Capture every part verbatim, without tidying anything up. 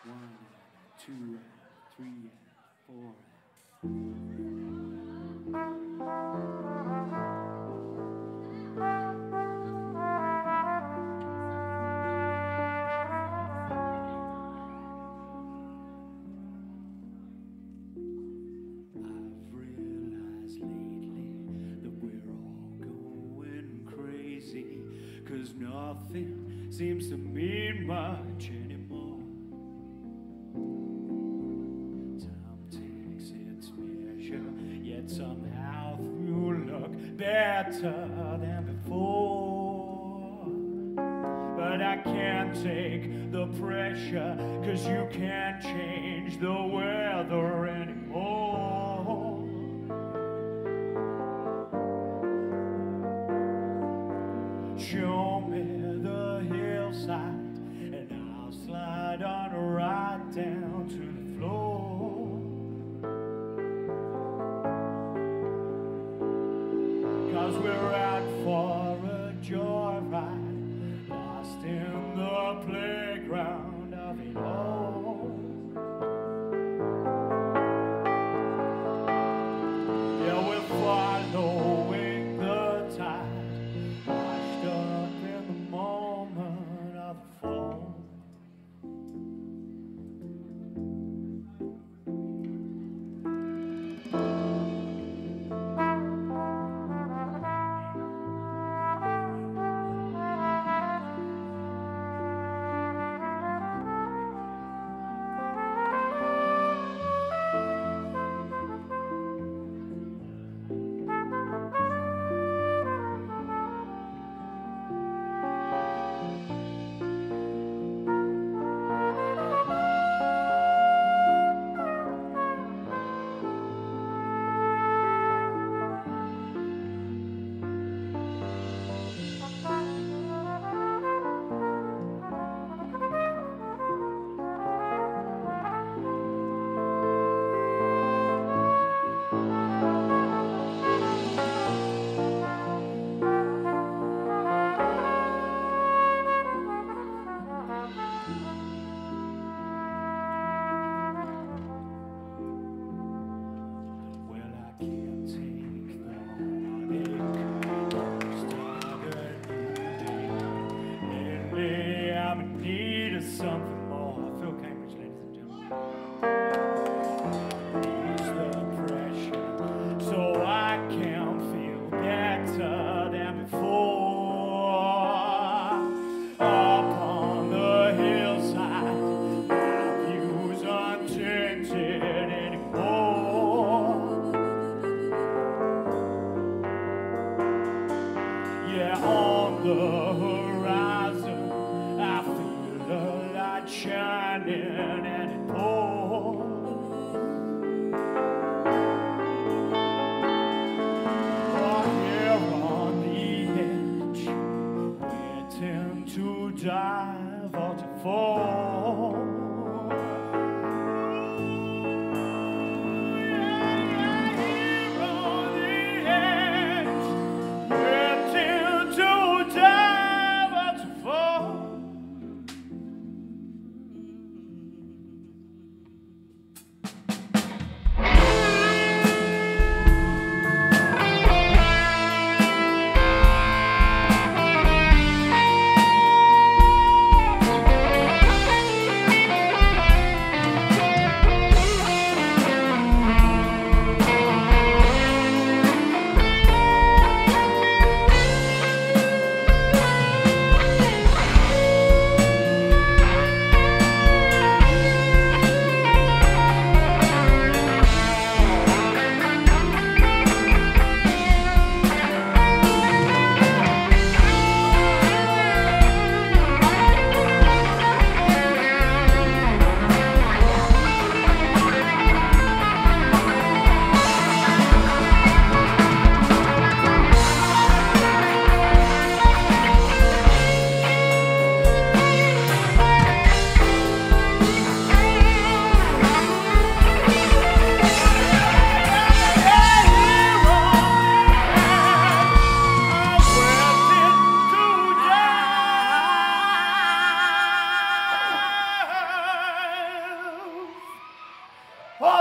One, two, three, four. I've realized lately that we're all going crazy, 'cause nothing seems to mean much anymore. Time takes its measure, yet somehow you look better than before. But I can't take the pressure, 'cause you can't change the weather anymore. Show me the hillside, and I'll slide on right down to the floor. 'Cause we're out for a joyride, lost in the playground of it all. Yeah, we're following the tide, washed up in the moment of the fall. Something more. I feel Cambridge, ladies and gentlemen. Ease the pressure so I can feel better than before. Up on the hillside, my views untainted anymore. Yeah, on the horizon, I feel the light shining and it pours. Oh, here on the edge, waiting to dive or to fall. Yeah, here on the edge, waiting to dive or to fall.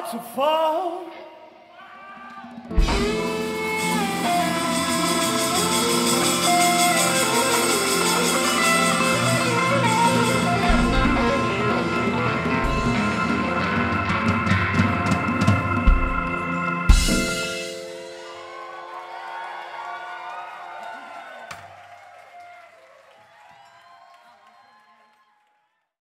to fall.